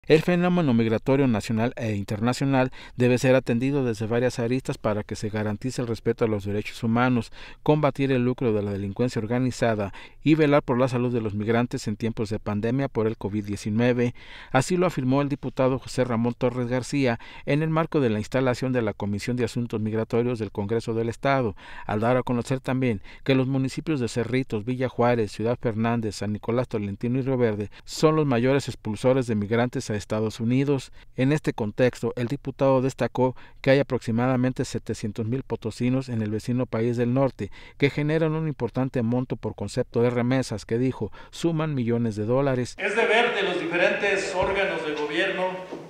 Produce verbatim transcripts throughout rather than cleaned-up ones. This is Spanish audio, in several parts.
El fenómeno migratorio nacional e internacional debe ser atendido desde varias aristas para que se garantice el respeto a los derechos humanos, combatir el lucro de la delincuencia organizada y velar por la salud de los migrantes en tiempos de pandemia por el COVID diecinueve. Así lo afirmó el diputado José Ramón Torres García en el marco de la instalación de la Comisión de Asuntos Migratorios del Congreso del Estado, al dar a conocer también que los municipios de Cerritos, Villa Juárez, Ciudad Fernández, San Nicolás Tolentino y Río Verde son los mayores expulsores de migrantes a Estados Unidos. En este contexto, el diputado destacó que hay aproximadamente setecientos mil potosinos en el vecino país del norte, que generan un importante monto por concepto de remesas que, dijo, suman millones de dólares. Es deber de los diferentes órganos de gobierno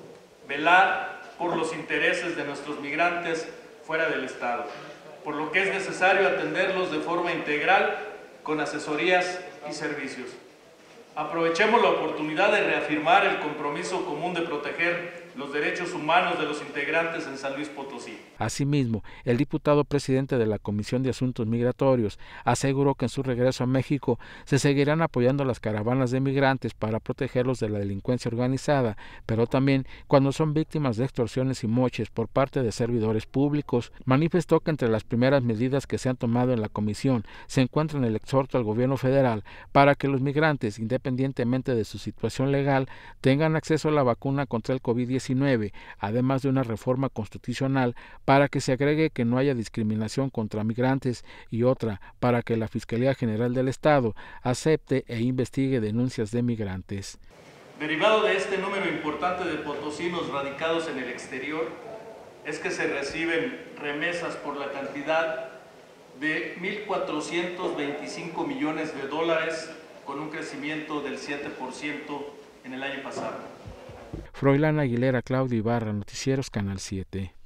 velar por los intereses de nuestros migrantes fuera del Estado, por lo que es necesario atenderlos de forma integral con asesorías y servicios. Aprovechemos la oportunidad de reafirmar el compromiso común de proteger los derechos humanos de los integrantes en San Luis Potosí. Asimismo, el diputado presidente de la Comisión de Asuntos Migratorios aseguró que en su regreso a México se seguirán apoyando las caravanas de migrantes para protegerlos de la delincuencia organizada, pero también cuando son víctimas de extorsiones y moches por parte de servidores públicos. Manifestó que entre las primeras medidas que se han tomado en la comisión se encuentran el exhorto al gobierno federal para que los migrantes, independientemente de su situación legal, tengan acceso a la vacuna contra el COVID diecinueve, además de una reforma constitucional para que se agregue que no haya discriminación contra migrantes y otra para que la Fiscalía General del Estado acepte e investigue denuncias de migrantes. Derivado de este número importante de potosinos radicados en el exterior, es que se reciben remesas por la cantidad de mil cuatrocientos veinticinco millones de dólares, con un crecimiento del siete por ciento en el año pasado. Froilán Aguilera, Claudio Ibarra, Noticieros Canal siete.